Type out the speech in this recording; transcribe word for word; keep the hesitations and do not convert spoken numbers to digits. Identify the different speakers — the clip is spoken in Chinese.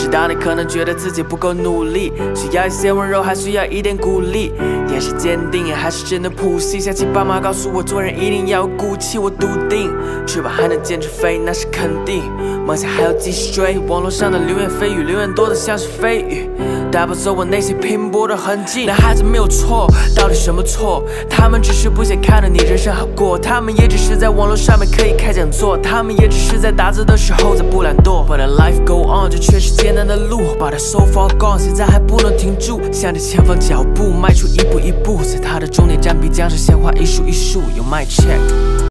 Speaker 1: 是当你可能觉得自己不够努力，需要一些温柔，还需要一点鼓励。眼神坚定，还是真的普信。想起爸妈告诉我，做人一定要有骨气，我笃定。翅膀还能坚持飞，那是肯定。梦想还要继续追，网络上的流言蜚语，流言多的像是蜚语，带不走我内心拼搏的痕迹。男孩子没有错，到底什么错？他们只是不想看到你人生好过，他们也只是在网络上面可以开讲座，他们也只是在打字的时候在不懒惰。But life go on， 这却是艰难的路，把它 so far gone， 现在还不能停住，向着前方脚步迈出一步一步，在它的终点站必将是鲜花一束一束。有 my check。